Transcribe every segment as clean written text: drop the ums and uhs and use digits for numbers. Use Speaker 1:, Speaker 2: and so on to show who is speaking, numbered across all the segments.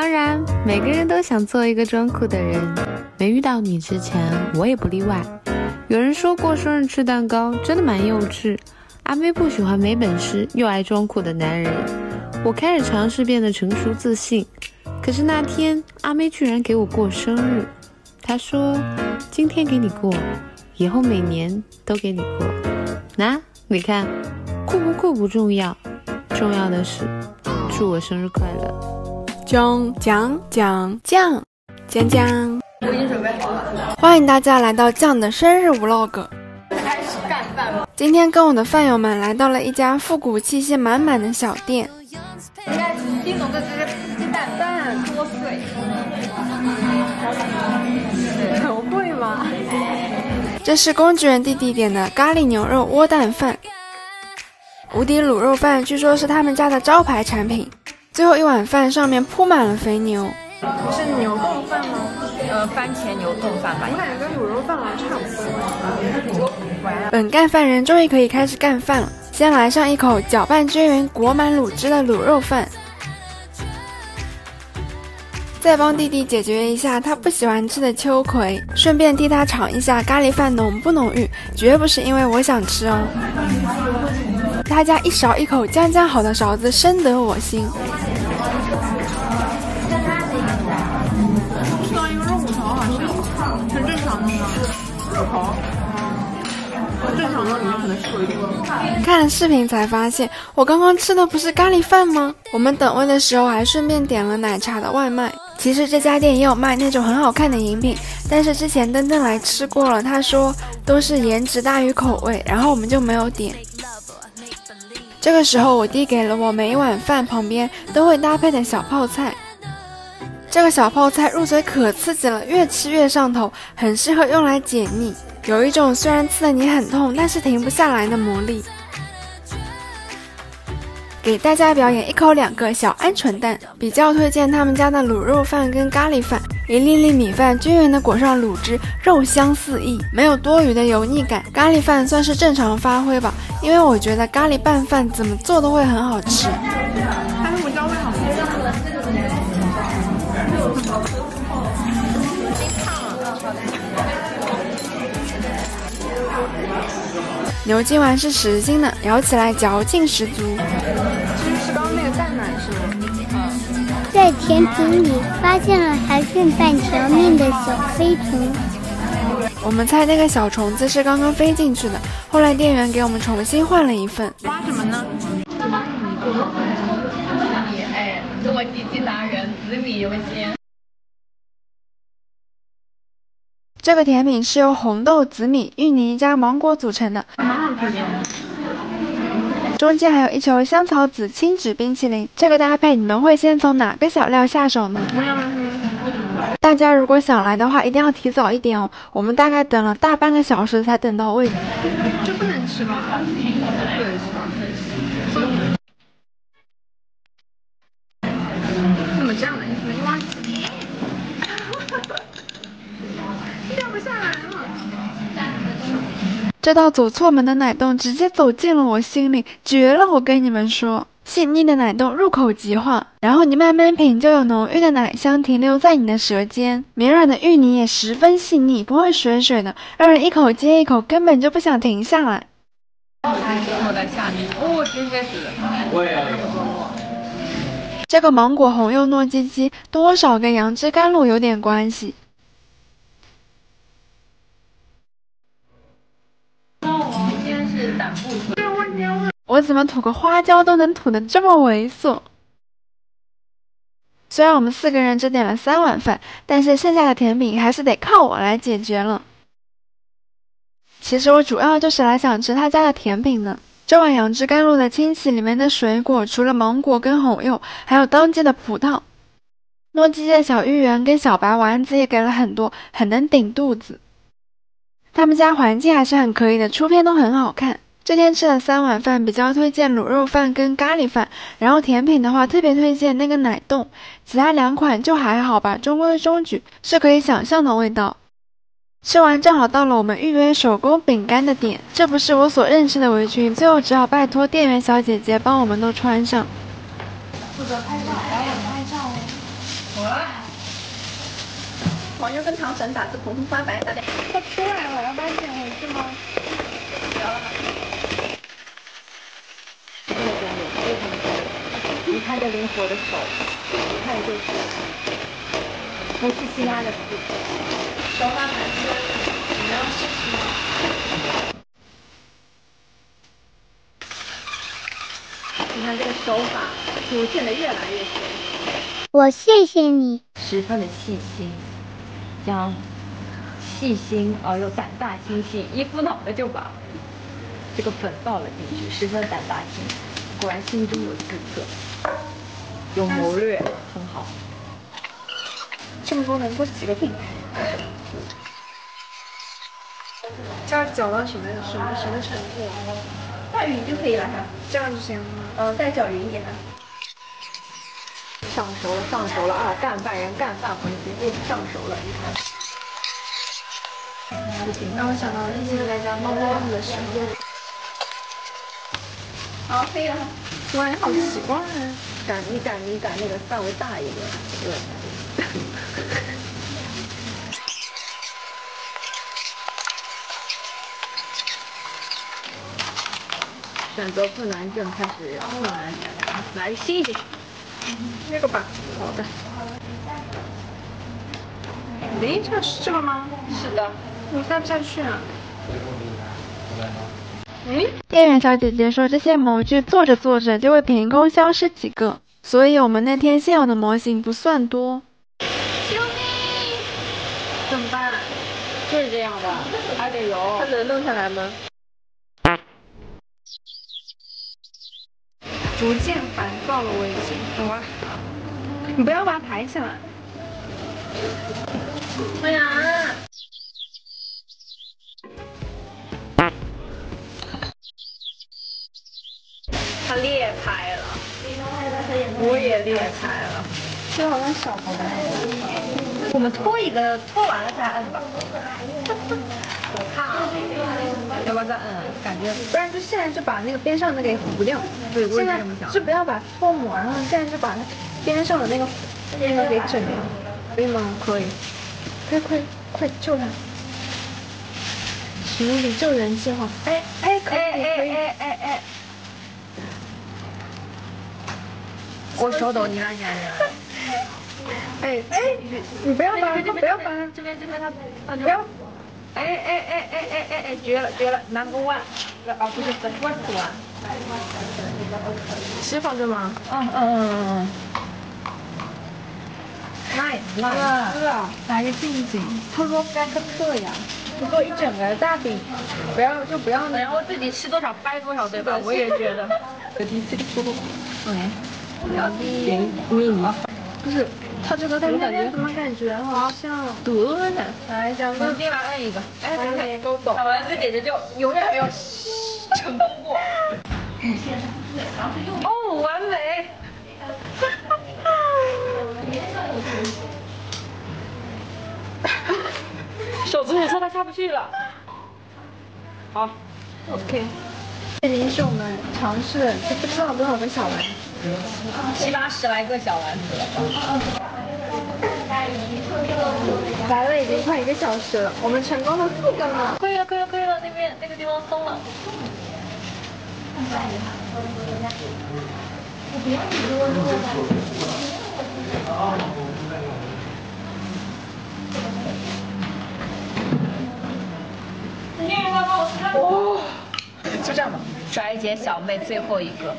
Speaker 1: 当然，每个人都想做一个装酷的人。没遇到你之前，我也不例外。有人说过生日吃蛋糕真的蛮幼稚。阿妹不喜欢没本事又爱装酷的男人。我开始尝试变得成熟自信。可是那天，阿妹居然给我过生日。她说：“今天给你过，以后每年都给你过。”你看，酷不酷不重要，重要的是祝我生日快乐。
Speaker 2: 讲，我已经准备好了。欢迎大家来到酱的生日 vlog。开始干饭了。今天跟我的饭友们来到了一家复古气息满满的小店。应该叮咚的就是鸡蛋饭多碎。很会吗？这是工具人弟弟点的咖喱牛肉窝蛋饭。无敌卤肉饭据说是他们家的招牌产品。最后一碗饭上面铺满了肥牛。是牛冻饭吗？番茄牛冻饭吧。我感觉跟卤肉饭好像差不多。本干饭人终于可以开始干饭了。先来上一口搅拌均匀、裹满卤汁的卤肉饭。再帮弟弟解决一下他不喜欢吃的秋葵，顺便替他尝一下咖喱饭浓不浓郁，绝不是因为我想吃哦。他家一勺一口酱酱好的勺子深得我心。吃到一个肉骨头好像，很正常的吗？肉头。正常的里面可能是有一点。看了视频才发现，我刚刚吃的不是咖喱饭吗？我们等位的时候还顺便点了奶茶的外卖。其实这家店也有卖那种很好看的饮品，但是之前登登来吃过了，他说都是颜值大于口味，然后我们就没有点。这个时候我弟给了我每一碗饭旁边都会搭配的小泡菜。这个小泡菜入嘴可刺激了，越吃越上头，很适合用来解腻，有一种虽然刺得你很痛，但是停不下来的魔力。给大家表演一口2个小鹌鹑蛋，比较推荐他们家的卤肉饭跟咖喱饭，一粒粒米饭均匀的裹上卤汁，肉香四溢，没有多余的油腻感。咖喱饭算是正常发挥吧，因为我觉得咖喱拌饭怎么做都会很好吃。它是胡椒味好吗？牛筋丸是10斤的，咬起来嚼劲十足。这是刚刚那个蛋奶是吗？
Speaker 3: 在甜品里发现了还剩半条命的小飞虫。
Speaker 2: 我们猜那个小虫子是刚刚飞进去的，后来店员给我们重新换了一份。挖什么呢？是我机器达人紫米优先。这个甜品是由红豆、紫米、芋泥加芒果组成的，中间还有一球香草籽轻脂冰淇淋。这个搭配你们会先从哪个小料下手呢？大家如果想来的话，一定要提早一点哦。我们大概等了大半个小时才等到位。这不能吃吗？怎么这样的？没关系。掉不下来了。这道走错门的奶冻直接走进了我心里，绝了！我跟你们说，细腻的奶冻入口即化，然后你慢慢品，就有浓郁的奶香停留在你的舌尖，绵软的芋泥也十分细腻，不会水水的，让人一口接一口，根本就不想停下来。我在下面，直接死。这个芒果红柚糯叽叽，多少跟杨枝甘露有点关系。我怎么吐个花椒都能吐得这么猥琐？虽然我们4个人只点了3碗饭，但是剩下的甜品还是得靠我来解决了。其实我主要就是来想吃他家的甜品的。这碗杨枝甘露的亲戚里面的水果，除了芒果跟红柚，还有当季的葡萄。糯叽叽的小芋圆跟小白丸子也给了很多，很能顶肚子。他们家环境还是很可以的，出片都很好看。这天吃了3碗饭，比较推荐卤肉饭跟咖喱饭，然后甜品的话特别推荐那个奶冻，其他2款就还好吧，中规中矩，是可以想象的味道。吃完正好到了我们预约手工饼干的点，这不是我所认识的围裙，最后只好拜托店员小姐姐帮我们都穿上。负责拍照，来我们拍照哦。 黄油跟糖粉打至红彤发白，大概快出来了，要把它捡回去吗？不要了。
Speaker 4: 你看这灵活的手，一看就是不是稀拉的事。
Speaker 2: 手法蛮多的，你们要试试吗？你看这个手法逐渐的越来越熟。
Speaker 3: 我谢谢你。
Speaker 4: 十分的细心，将细心而又胆大心细，一股脑的就把这个粉倒了进去，十分胆大心细。果然心中有计策，有谋略，很好。
Speaker 2: 这么多能做几个饼？这样搅到什么程度？大匀就可以了哈。这样就行了。再搅匀一点。
Speaker 4: 上熟了啊！干饭人干饭回去，上熟了，你看。
Speaker 2: 让我想到了现在家猫猫的时候。好，可以了。哇，好奇怪啊！
Speaker 4: 你擀那个范围大一点，对。选择困难症开始困难起来了，来吸进去。
Speaker 2: 那个吧。
Speaker 4: 好的。
Speaker 2: 诶，这个吗？
Speaker 4: 是的。
Speaker 2: 我塞不下去啊。
Speaker 5: 店员小姐姐说，这些模具做着做着就会凭空消失几个，所以我们那天现有的模型不算多。
Speaker 2: 救命！怎么办？
Speaker 4: 就是这样的，还得揉。
Speaker 2: 它能弄下来吗？逐渐烦躁了，我已经。好啊。你不要把它抬起来。哎呀！
Speaker 4: 它裂开了，我也裂开了。
Speaker 2: 这好像小孩。
Speaker 4: 我们拖完了再摁吧。我看啊，要不要再摁？感觉
Speaker 2: 不然就现在就把那个边上的给糊掉。
Speaker 4: 对，我
Speaker 2: 现在
Speaker 4: 也这么想。
Speaker 2: 就不要把唾沫，然后现在就把边上的那个给整掉，可以吗？
Speaker 4: 可以。
Speaker 2: 快救他！请你救人计划。可以。
Speaker 4: 我手抖，你来。
Speaker 2: 你不要把，不要把，
Speaker 4: 这边他，不要。绝了，南宫万，不是粉万子丸。
Speaker 2: 是放这吗？
Speaker 4: 来来个近景，他说该个这样，做一整个大饼，
Speaker 2: 不要那，
Speaker 4: 然后自己吃多少掰多少，对吧？我也觉得。
Speaker 2: 第一次说过。
Speaker 4: 要你
Speaker 2: 不是，他这个怎么感觉好像
Speaker 4: 得呢？
Speaker 2: 来，蒋哥，
Speaker 4: 进来摁一个。
Speaker 2: 都懂。
Speaker 4: 小丸子姐姐就永远没有成功过。哦，完美。手指也说他下不去了。好 ，OK。
Speaker 2: 这已经是我们尝试的，就不知道多少个小丸子
Speaker 4: ，7、80来个小丸子了吧？
Speaker 2: 来了已经快1个小时了，我们成功了4个了。
Speaker 4: 可以了，那个地方松了。
Speaker 2: 哦，就这样吧。
Speaker 4: 甩姐小妹最后一个。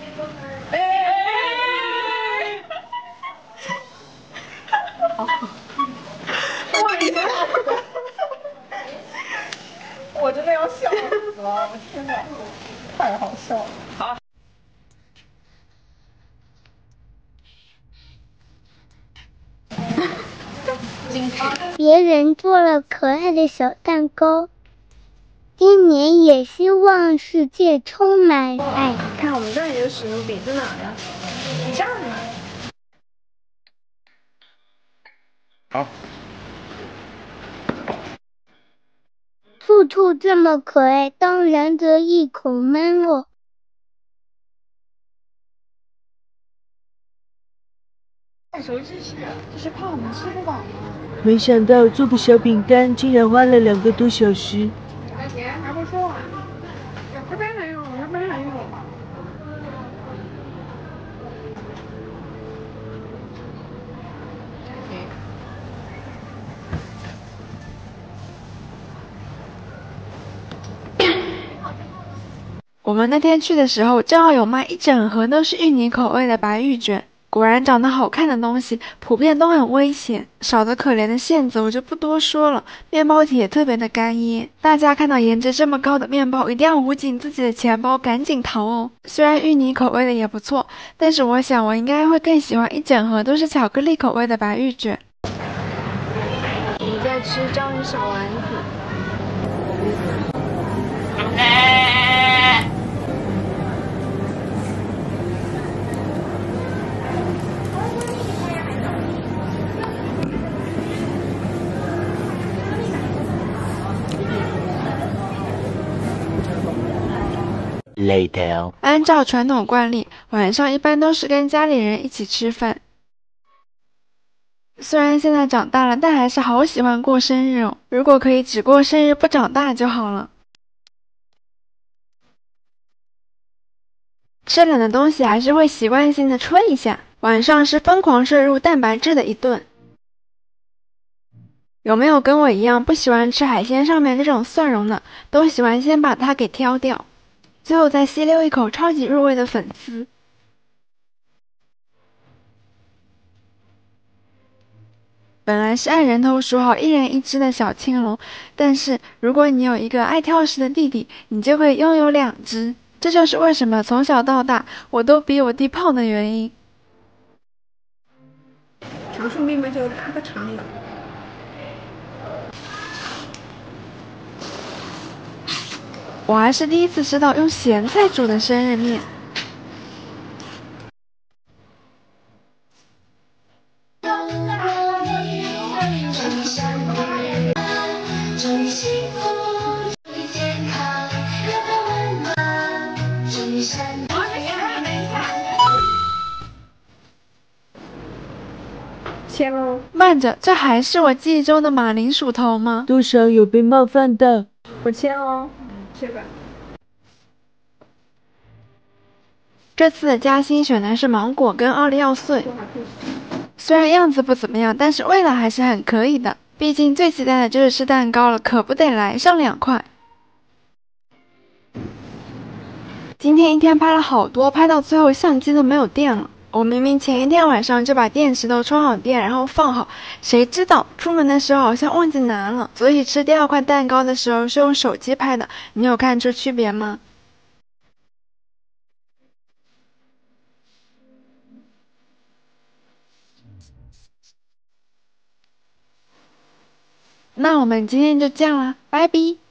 Speaker 2: 我真的要笑死了！我天哪，太好笑了。
Speaker 4: 好。
Speaker 3: 别人做了可爱的小蛋糕，今年也希望世界充满爱。
Speaker 2: 看我们这儿也有史努比，在哪呀？这儿呢。
Speaker 6: 好。
Speaker 3: 兔兔这么可爱，当然得一口闷了。
Speaker 2: 熟知识，就是怕我们吃不饱吗？
Speaker 7: 没想到做个小饼干竟然花了2个多小时。
Speaker 2: 还不说完，这边还有，这边还有。
Speaker 5: 我们那天去的时候，正好有卖一整盒都是芋泥口味的白玉卷。果然长得好看的东西，普遍都很危险。少得可怜的馅子我就不多说了，面包体也特别的干噎。大家看到颜值这么高的面包，一定要捂紧自己的钱包，赶紧逃哦。虽然芋泥口味的也不错，但是我想我应该会更喜欢一整盒都是巧克力口味的白玉卷。
Speaker 2: 你在吃章鱼小丸子。
Speaker 7: Later，
Speaker 5: 按照传统惯例，晚上一般都是跟家里人一起吃饭。虽然现在长大了，但还是好喜欢过生日哦。如果可以只过生日不长大就好了。吃冷的东西还是会习惯性的吹一下。晚上是疯狂摄入蛋白质的一顿。有没有跟我一样不喜欢吃海鲜上面这种蒜蓉的，都喜欢先把它给挑掉，最后再吸溜一口超级入味的粉丝。本来是按人头数好1人1只的小青龙，但是如果你有一个爱挑食的弟弟，你就会拥有2只。这就是为什么从小到大我都比我弟胖的原因。
Speaker 2: 长寿面包就拉个长的。
Speaker 5: 我还是第一次吃到用咸菜煮的生日面。
Speaker 2: 切喽！
Speaker 5: 慢着，这还是我记忆中的马铃薯头吗？
Speaker 7: 多少有被冒犯到。
Speaker 2: 我切喽，切吧。
Speaker 5: 这次的夹心选的是芒果跟奥利奥碎，虽然样子不怎么样，但是味道还是很可以的。毕竟最期待的就是吃蛋糕了，可不得来上2块。今天一天拍了好多，拍到最后相机都没有电了。我明明前一天晚上就把电池都充好电，然后放好，谁知道出门的时候好像忘记拿了，所以吃第2块蛋糕的时候是用手机拍的。你有看出区别吗？那我们今天就这样啦，拜拜。